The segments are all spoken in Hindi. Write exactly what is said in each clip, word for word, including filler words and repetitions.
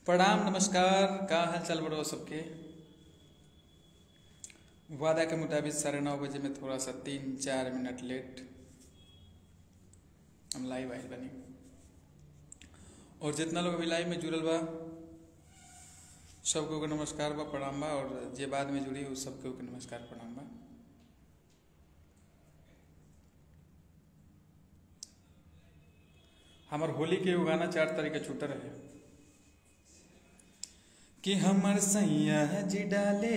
प्रणाम नमस्कार। का हाल चाल बड़ो सबके। वादा के मुताबिक साढ़े नौ बजे में थोड़ा सा तीन चार मिनट लेट हम लाइव आइल बनी और जितना लोग अभी लाइव में जुड़ल बा सबको के नमस्कार बा प्रणाम बा और जे बाद में जुड़ी उस सबको के नमस्कार प्रणाम बा। हमार होली के एगो गाना चार तारीख के छूटे रहे कि हमर सैया जी डाले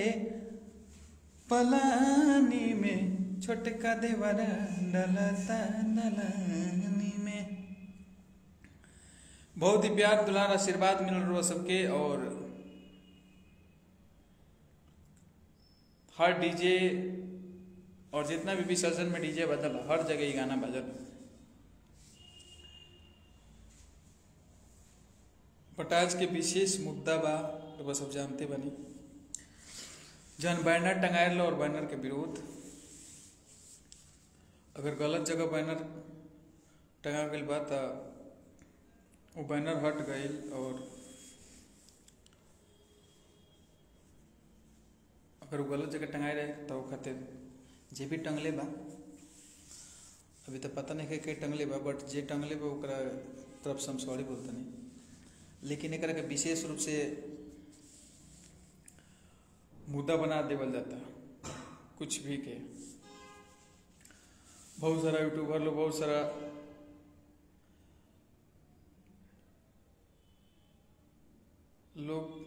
पलानी में छोटका देवरा डलता नलानी में। बहुत ही प्यार दुलार आशीर्वाद मिल रहा सबके और हर डीजे और जितना भी विसर्जन में डीजे बजल हर जगह ये गाना बजल। बट आज के विशेष मुद्दा बा तो बस अब जानते बनी जन बैनर टंगायल और बैनर के विरोध। अगर गलत जगह बैनर टंगा गई बा तो वो बैनर हट गई और अगर वो गलत जगह टंगाए रहे तो खातिर जे भी टंगले बा अभी तो पता नहीं के टंगले बा बट जे टंगले बा ओकरा तरफ से हम सॉरी बोलते नहीं। लेकिन एक के विशेष रूप से मुद्दा बना देवल जाता कुछ भी के। बहुत सारा यूट्यूबर लोग बहुत सारा लोग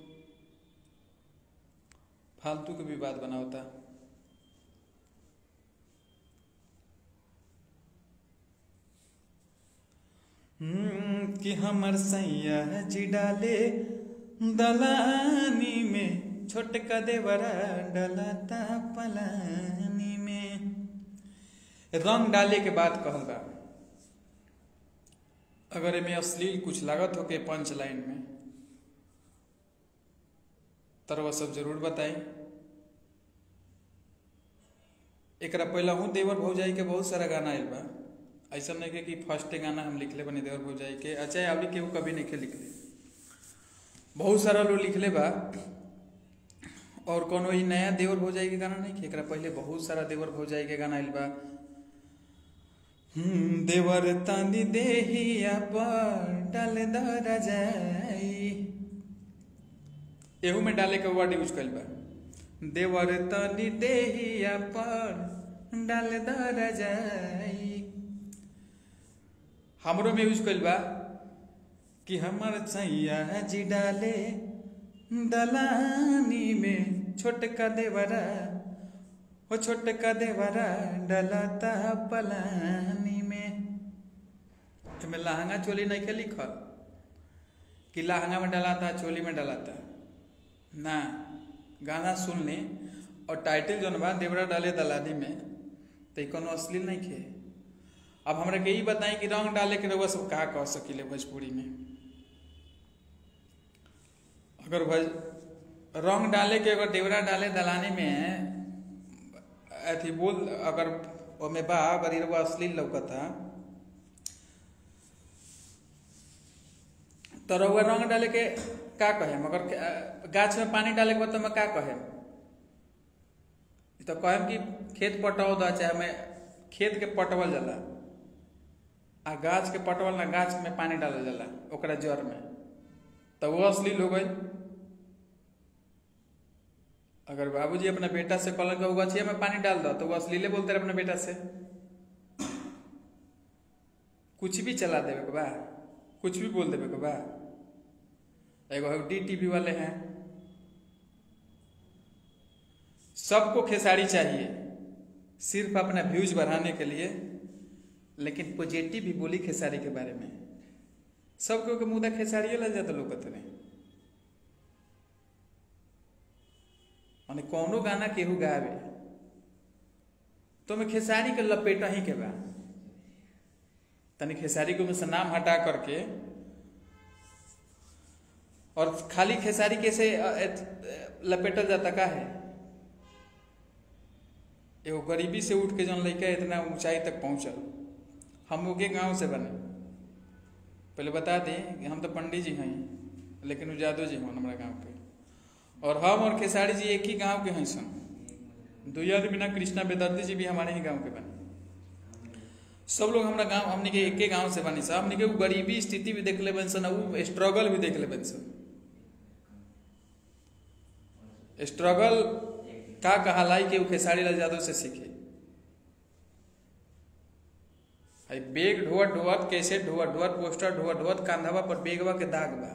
फालतू के भी बात बनावता। हम्म कि हमर सैया जी डाले दलानी में छोटका देवरा डलता पलानी में। रंग डाले के बाद कहल बा अगर एमे अश्लील कुछ लागत हो के पंच लाइन में तरह सब जरूर बताई। एकरा पहला हूँ देवर भौजाई के बहुत सारा गाना आयल बा। ऐसा नहीं के कि फर्स्ट गाना हम लिखले बने देवर भौजाई के अच्छा अभी के वो कभी नहीं लिखले बहुत सारा लोग लिखले बा और कोनो ही नया देवर भौजाई के गाना नहीं कि एकरा पहले बहुत सारा देवर भौजाई के गाना आइल बा। हम्म देवर तानी देहिया पर डाल दरा जाई एहू में डाले के वर्ड यूज कइल बा। देवर तानी देहिया पर डाल दरा जाई हमरो में यूज कइल बा कि हमर सैया जी डाले दलानी में छोटका देवरा हो छोटका देवरा डलता पलानी में। में लहंगा चोली नहीं के लिखल कि लहंगा में डलाता चोली में डलाता ना। गाना सुन ली और टाइटल जौन बा देवरा डाले दलानी में तो कोनो अश्लील नहीं खे। अब हमरा के ई बताई कि रंग डाले के रउआ सब का कह सकीले भोजपुरी में। अगर भज रंग डाले के अगर देवरा डाले दलानी में अथी बोल अगर ओमे बा अगर इरवा अश्लील लौकता तो रउआ रंग डाले के का कहे। अगर गाछ में पानी डाले के बाद तो मैं का कहे तो कहेम कि खेत पटाओ दा चाहे हमें खेत के पटवल जाला आ गाछ के पटवल ना गाछ में पानी डालल जाला ओकरा जड़ में तो वो अश्लील हो गई। अगर बाबूजी अपना बेटा से कहल के गछिया में पानी डाल दो तो वो अश्लीले बोलते रहे अपने बेटा से। कुछ भी चला देवे के बा कुछ भी बोल देवे के बा। एगो डी टीवी वाले हैं सबको खेसारी चाहिए सिर्फ अपना व्यूज बढ़ाने के लिए लेकिन पॉजिटिव भी बोली खेसारी के बारे में सबको के मुद्दा खेसारी लग जाता लोग नहीं। माने कौनो गाना केहू गावे तो मैं खेसारी के लपेटा ही के बा तनी खेसारी को में नाम हटा करके और खाली खेसारी कैसे लपेटल जाता का है। एगो गरीबी से उठ के जौन लड़का इतना ऊंचाई तक पहुंचल हम लोग के गांव से बने। पहले बता दें कि हम तो पंडित जी हैं लेकिन जादू जी हन हमारा गाँव के, और हम और खेसारी जी एक ही गांव के हैं सन। दुई आदमी ना कृष्णा बेदर्दी जी भी हमारे ही गांव के बने। सब लोग हमारा गांव हमने के एक गांव से बनी साहब। हमने के गरीबी स्थिति भी देख ले बन सन, वो स्ट्रगल भी देख ले बन सन। स्ट्रगल का कहलाई के खेसारी लाल यादव से सीखे। बेग ढोवत ढोवत, कैसे ढोवत ढोवत, पोस्टर ढोवत ढोवत, कांधवा पर बेगवा के दाग बा।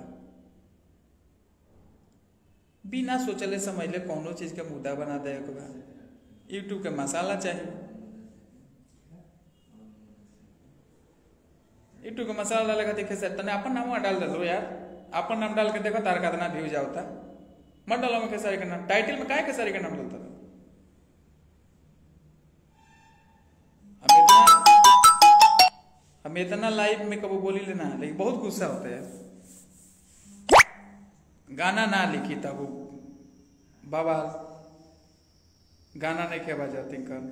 बिना सोचले समझले कौनो चीज के मुद्दा बना दे के बा। यूट्यूब के मसाला चाहिए, यूट्यूब के मसाला डाले खातिर खेसारी तने अपन नाम डाल दो यार। अपन नाम डाल के देखो तार का कितना व्यूज आवता। मत डालो में खेसारी का नाम, टाइटल में काहे खेसारी का नाम डालता है? हम इतना हम इतना लाइव में कबो बोली लेना, लेकिन बहुत गुस्सा होता है। गाना ना लिखी था वो बाबा, गाना नहीं के बजाती कर,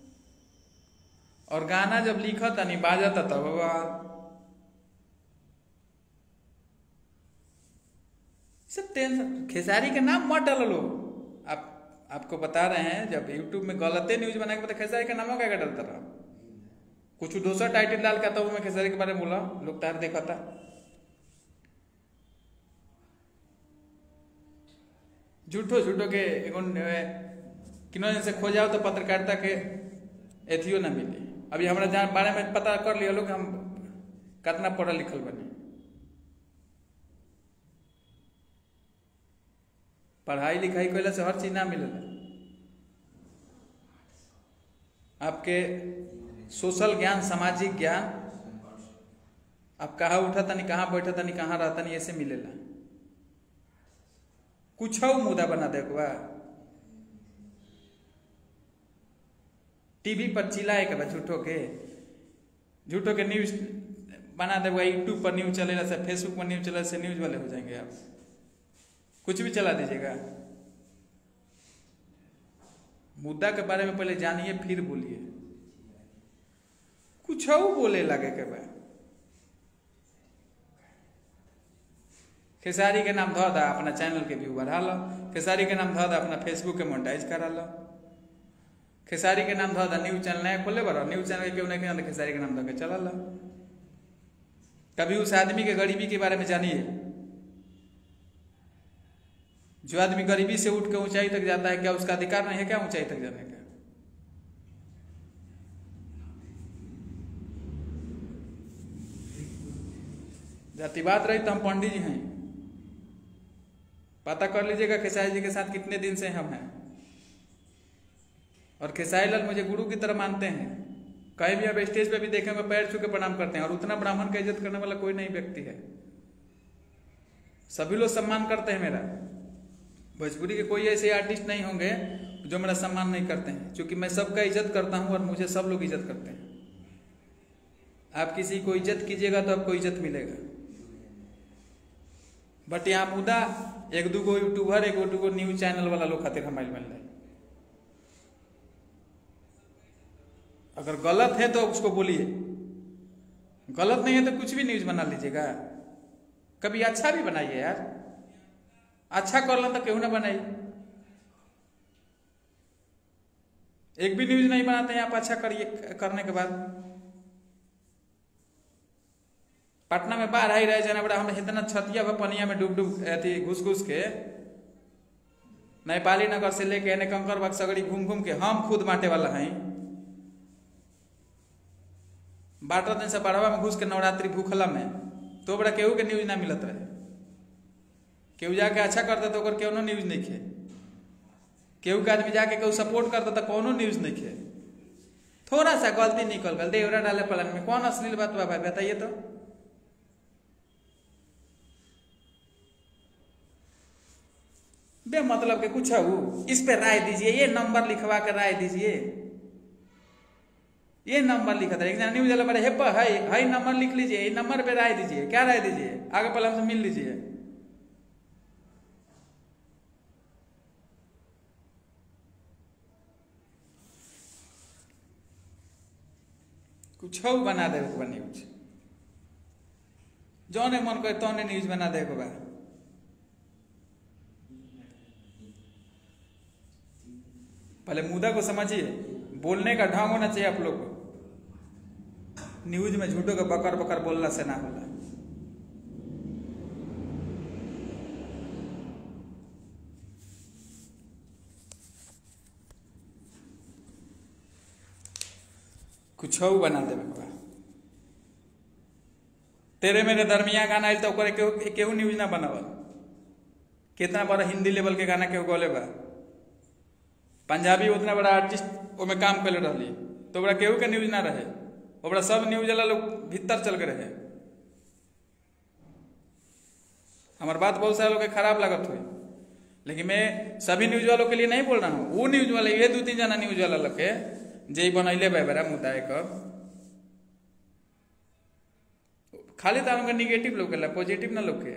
और गाना जब लिखा था नहीं बाजाता था बाबा। सब टेंशन, खेसारी के नाम मत डालो लो। आप आपको बता रहे हैं, जब यूट्यूब में गलते न्यूज बना के पता खेसारी का नाम क्या डालता रहा। कुछ दूसरा टाइटल डाल के आता वो मैं खेसारी के बारे में बोला, लोग तार देखा था। झूठो झूठो के किन्होंने से खो जाओ तो पत्रकारिता के एथियो ना मिले। अभी हमारा जहाँ बारे में पता कर लिया लोग हम कितना पढ़ल लिखल बने। पढ़ाई लिखाई कैला से हर चीज ना मिलेला। आपके सोशल ज्ञान, सामाजिक ज्ञान, आप कहाँ उठा तनी, कहाँ बैठा तनी, कहाँ रहता नहीं, ऐसे मिलेला। कुछ मुद्दा बना देखवा, टीवी पर चिल्लाए के झूठो के झूठो के न्यूज बना देगा। यूट्यूब पर न्यूज चलेगा से, फेसबुक पर न्यूज चलेगा से न्यूज वाले हो जाएंगे आप। कुछ भी चला दीजिएगा। मुद्दा के बारे में पहले जानिए फिर बोलिए। कुछ बोले लगे के भाई खेसारी के नाम धो दा, अपना चैनल के व्यू बढ़ा लो। खेसारी के नाम धो दा, अपना फेसबुक के मोनेटाइज करा लो। खेसारी के नाम धो दा, न्यूज चैनल नया खोले बड़ा, न्यूज चैनल क्यों नहीं खेसारी के नाम धो के चला लो। कभी उस आदमी के गरीबी के बारे में जानिए। जो आदमी गरीबी से उठ के ऊंचाई तक जाता है, क्या उसका अधिकार नहीं है क्या ऊंचाई तक जाने का? जातिवाद रही तो हम पंडित जी हैं, पता कर लीजिएगा खेसारी जी के साथ कितने दिन से हम हैं। और खेसारी लाल मुझे गुरु की तरह मानते हैं। कहीं भी आप स्टेज पे भी देखेंगे पैर छू के प्रणाम करते हैं, और उतना ब्राह्मण का इज्जत करने वाला कोई नहीं व्यक्ति है। सभी लोग सम्मान करते हैं मेरा। भोजपुरी के कोई ऐसे आर्टिस्ट नहीं होंगे जो मेरा सम्मान नहीं करते हैं, क्योंकि मैं सबका इज्जत करता हूं और मुझे सब लोग इज्जत करते हैं। आप किसी को इज्जत कीजिएगा तो आपको इज्जत मिलेगा। बट यहाँ मुद्दा एक दो गो यूट्यूबर, एक दो गो न्यूज चैनल वाला लोग खातिर हमारे मिल रहे। अगर गलत है तो उसको बोलिए, गलत नहीं है तो कुछ भी न्यूज बना लीजिएगा। कभी अच्छा भी बनाइए यार, अच्छा कर लो तो क्यों ना बनाइए। एक भी न्यूज नहीं बनाते हैं आप अच्छा करिए। करने के बाद पटना में बाढ़ आई रहे जाना बड़ा, हम इतना छतिया पर पनिया में डूब डूब अथी घुस घुस के नेपाली नगर से लेके एने कंकर बाग सगड़ी घूम घूम के हम खुद बांटे वाला हैं। बारह दिन से बारहवा में घुस के नवरात्रि भूखला में, तो बड़ा केहू के न्यूज ना मिलत रहे। केहू जाके अच्छा करता तो ओकर कोनो न्यूज नहीं खे। केहू के आदमी जाके केहू सपोर्ट करता तो कोनो न्यूज नहीं खे। थोड़ा सा गलती निकल गल देवरा डाले पलन में, कौन अश्लील बात बा भाई बताइए तो। बे मतलब के कुछ है इस पे राय दीजिए, ये नंबर लिखवा के राय दीजिए। ये नंबर लिखा था एक न्यूज वाला बड़े हेप्पा है, है नंबर लिख लीजिए, ये नंबर पे राय दीजिए। क्या राय दीजिए? आगे पहले हमसे मिल लीजिए। कुछ बना दे न्यूज, जौने मन करे तौने न्यूज बना दे बा। पहले मुद्दा को समझिए, बोलने का ढंग होना चाहिए आप लोग को। न्यूज में झूठों के बकर बकर बोलना से ना होला। कुछ बना दे बाबा। तेरे मेरे दरमिया गाना आयल तो केहू केहू न्यूज ना बनावल। कितना बड़ा हिंदी लेवल के गाना केहू गौले बा, पंजाबी उतना बड़ा आर्टिस्ट ओमे काम कर रही तो बड़ा केहू के न्यूज ना रहे, ओकरा सब न्यूज वाला लोग भीतर चल के रहे। हमार बात बहुत सारे लोग के खराब लागत हुई, लेकिन मैं सभी न्यूज वालों के लिए नहीं बोल रहा हूँ। वो न्यूज वाले ये दो तीन जना न्यूज वाला लोग के जे बनैले बेरा मुद्दा एक खाली तो हमका निगेटिव लोग के पॉजिटिव ना लोग के।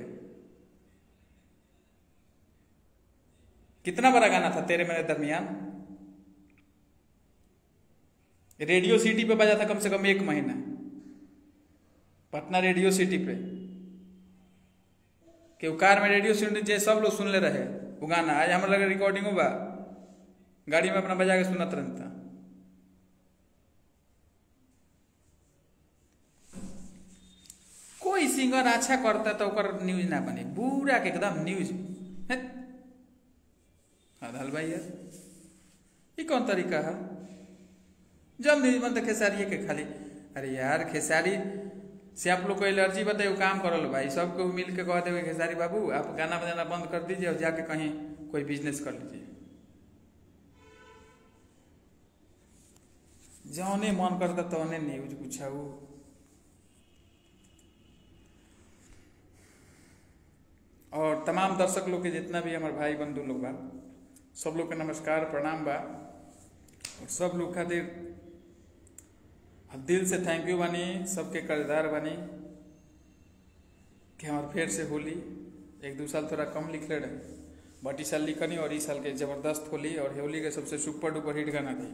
कितना बड़ा गाना था तेरे मेरे दरमियान, रेडियो सिटी पे बजा था कम से कम एक महीना, पटना रेडियो सिटी पे के कार में रेडियो सुन जे सब लोग सुन ले रहे वो गाना। आज हमारे लगे रिकॉर्डिंग बा, गाड़ी में अपना बजा के सुनत रहता। कोई सिंगर अच्छा करता तो ओकर न्यूज ना बने, बुरा के एकदम न्यूज हल भाई यार ये कौन तरीका है। जब न्यूज बनता खेसारी के खाली, अरे यार खेसारी से आप लोग को एलर्जी बताइए काम करल भाई, सबको मिल के कह देवे खेसारी बाबू आप गाना बजाना बंद कर दीजिए और जाके कहीं कोई बिजनेस कर लीजिए। जौने मन करता तौने न्यूज कुछ है। और तमाम दर्शक लोग के जितना भी हमारे भाई बंधु लोग बा सब लोग के नमस्कार प्रणाम बा। और सब लोग खातिर दिल से थैंक यू बानी, सबके कर्जदार बानी कि हमारे फिर से होली। एक दो साल थोड़ा कम लिखले रहे, बट इस साल लिखनी और इस साल के जबरदस्त होली और होली के सबसे सुपर डुपर हिट गाना दी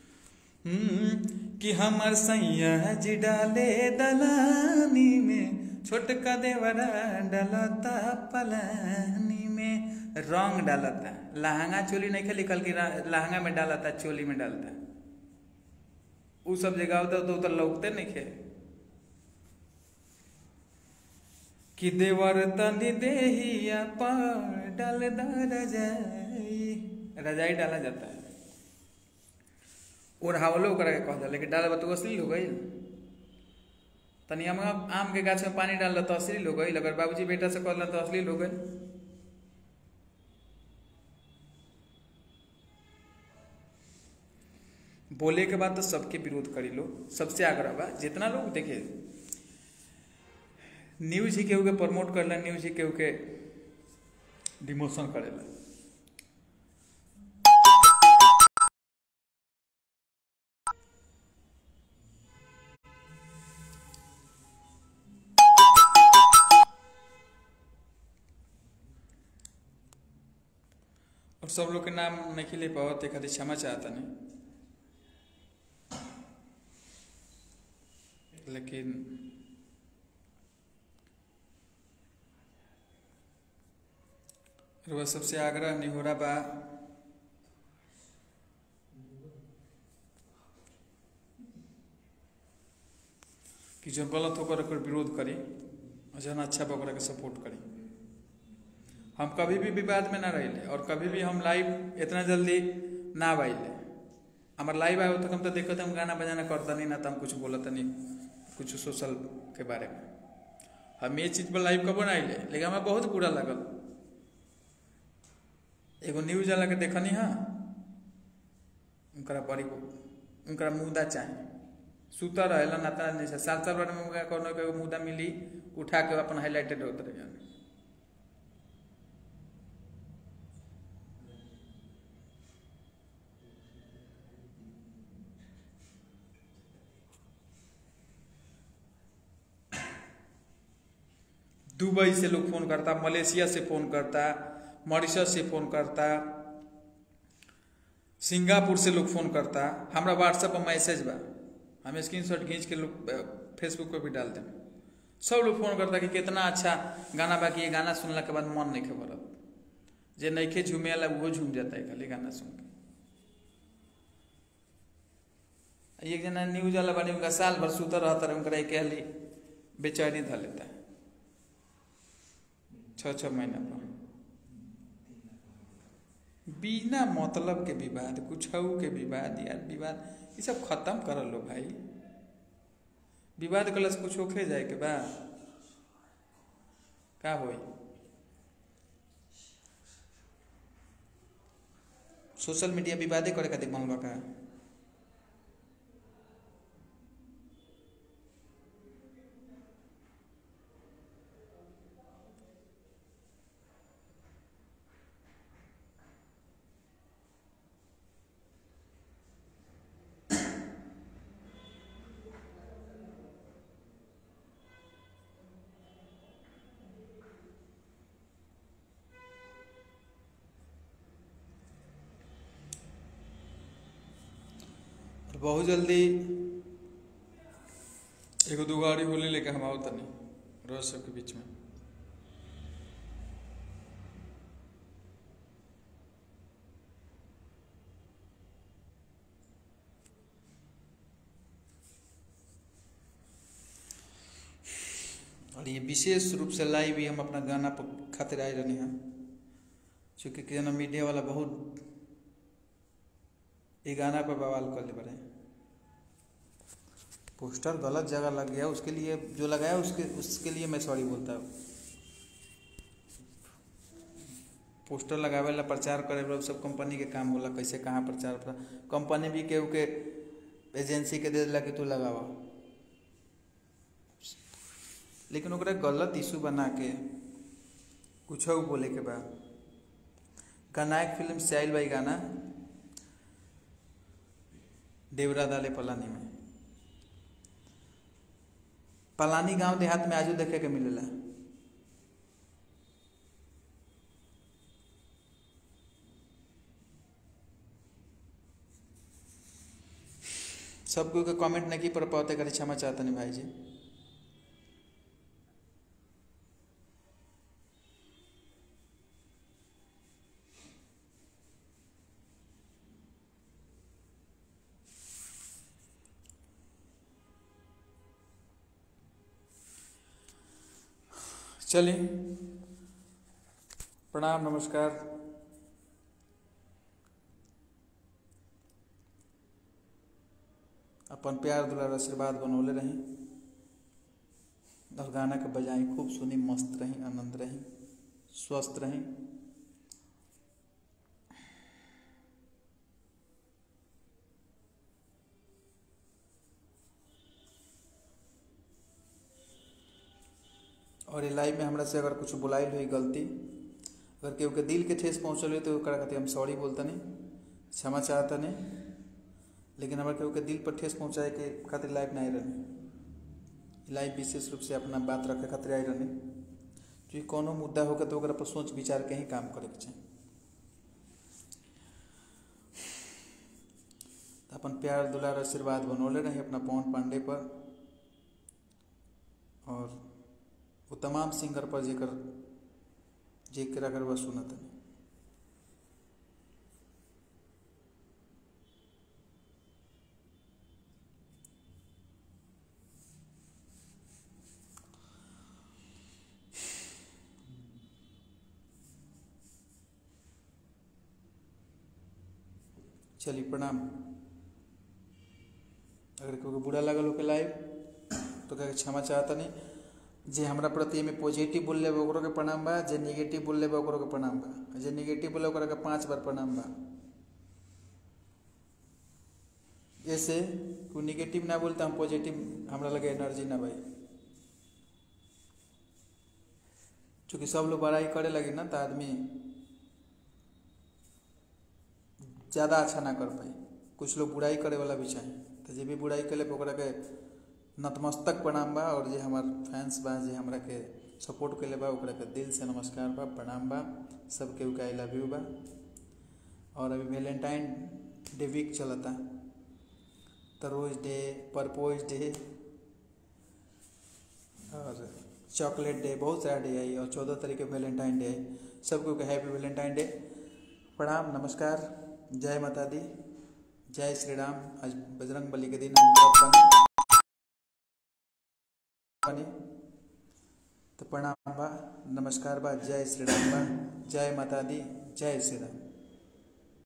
कि हमर सैया जी डाले दलानी में छोटका देवरा डालता पलानी में रंग डालता। लहंगा चोली नहीं खेली कल की लहंगा में डालता चोली में डालता। उ सब जगह होता तो उतर लौकते नहीं खे कि देवर तनी देहिया पर डाल रजाई, रजाई डाला जाता है और हावलो करा के कह लेकिन डाल तो असली हो गई। तनी हम आम के गाछ में पानी डाल तो असली हो गई, अगर बाबूजी बेटा से कहला तो असली हो गई। बोले के बाद तो सबके विरोध करी लो, सबसे आग्रह बा जितना लोग देखे न्यूज ही केहू के प्रमोट करला, न्यूज ही केहू के डिमोशन करेला। और सब लोग के नाम नहीं ले पाओ ते खातिर क्षमा चाहता नहीं, लेकिन वह सबसे आग्रह नहीं हो रहा बा कि जो गलत होकर विरोध करी और जन अच्छा बकरा के सपोर्ट करी। हम कभी भी विवाद में ना रहिले और कभी भी हम लाइव इतना जल्दी ना आइले। हमार लाइव आए तो हम तो देखते हम गाना बजाना करता नहीं ना तो हम कुछ बोलता नहीं कुछ सोशल के बारे में। हम ये चीज पर लाइव कब ना आइले, लेकिन हमें बहुत बुरा लगल। एगो न्यूज वाला के देखनी है उनका बड़ी उनका मुद्दा चाहे सुता रहेला ना नहीं साल साल बार में कोनो के मुद्दा मिली उठा के अपन हाईलाइटेड होते रहे। दुबई से लोग फोन करता, मलेशिया से फोन करता, मॉरिशस से फोन करता, सिंगापुर से लोग फोन करता। हमारा व्हाट्सएप पर मैसेज बा, हम स्क्रीनशॉट खींच के लोग फेसबुक पे भी डाल दें। सब लोग फोन करता कि कितना अच्छा गाना बा कि ये गाना सुनला के बाद मन नहीं खबर जे नहीं खे झूमे वाला वो झूम जाता है खाली गाना सुन के। एक जना न्यूज वाला बनी उनका साल भर सुतर रहता है, उनका कहली बेचैनी धर लेता है छः छः महीना पर। बिना मतलब के विवाद, कुछ के विवाद, यार विवाद ये सब खत्म कर लो भाई। विवाद कलस कुछ होके जाए के बा का होई। सोशल मीडिया विवादे करे खातिर बनल बा का। बहुत जल्दी एगो दो गाड़ी होली लेके हम आओ तनी रोज सबके बीच में। और ये विशेष रूप से लाइव भी हम अपना गाना पर खातिर आए रहने हैं, चूँकि कितना मीडिया वाला बहुत ये गाना पर बवाल कर ले पड़े। पोस्टर गलत जगह लग गया, उसके लिए जो लगाया उसके उसके लिए मैं सॉरी बोलता हूँ। पोस्टर लगावे वाला प्रचार करे वाला सब कंपनी के काम होला, कैसे कहाँ प्रचार पर कंपनी भी केहू के एजेंसी के दे दिला कि तू लगावा, लेकिन ओकरा गलत इशू बना के कुछ बोले के बाद गनायक फिल्म से आयल बा गाना देवरा दाले पलानी में। पलानी गांव देहात में आजू देखे के मिलेला। सब कोई कमेंट नहीं पर पाते करे, क्षमा चाहते नहीं भाई जी। चलिए प्रणाम नमस्कार। अपन प्यार दुलार आशीर्वाद बनौले रही और गाना के बजाई खूब सुनी, मस्त रही, आनंद रही, स्वस्थ रही। और ये लाइव में हमरा से अगर कुछ बुलाइल हुई गलती, अगर केहू के दिल के ठेस पहुँचल हुई तो ओकरा खातिर हम सॉरी बोलता नहीं, क्षमा चाहता नहीं। लेकिन हमारे केहू के दिल पर ठेस पहुँचाए के खातिर लाइव नहीं रहनी। लाइव विशेष रूप से अपना बात रखे खातिर आई रहनी, क्योंकि कोनो मुद्दा होगा तो ओकरा पर सोच विचार के ही काम करे के चाहिए। अपन प्यार दुलार आशीर्वाद बनौले रही अपना पवन पांडे पर और वो तमाम सिंगर पर जेकर जेकर अगर वह सुनत नहीं। चलिए प्रणाम। अगर कोई बुरा लगल हो के लाइव तो क्या क्षमा चाहता नहीं। जे हमरा प्रति में पॉजिटिव बोल ले ओकरो के प्रणाम बा, जे नेगेटिव बोल ले ओकरो के प्रणाम बा, जे नेगेटिव बोले ओकरा के पांच बार प्रणाम बा। ऐसे कोई नेगेटिव ना बोलता हम पॉजिटिव हमरा लगे एनर्जी ना भाई, क्योंकि सब लोग बड़ाई करे लगे ना तो आदमी ज़्यादा अच्छा ना कर पाई। कुछ लोग बुराई करे वाला भी चाहिए, तो जे भी बुराई करे ओकरा के नतमस्तक प्रणाम बा। और जे हमार फैंस बा, जे हमरा के सपोर्ट करे बा, ओकरा के दिल से नमस्कार बा, प्रणाम बा। सबके उनका आई लव यू बा। और अभी वैलेंटाइन डे वीक चलता, तो रोज डे, परपोज डे और चॉकलेट डे, बहुत सारा डे आई और चौदह तारीख के वैलेंटाइन डे आई। सबको हैप्पी वैलेंटाइन डे। प्रणाम नमस्कार, जय माता दी, जय श्री राम। आज बजरंग बली के दिन हम व्रत बने तो प्रणाम बा, नमस्कार बा, जय श्री राम बा, जय माता दी, जय श्री राम।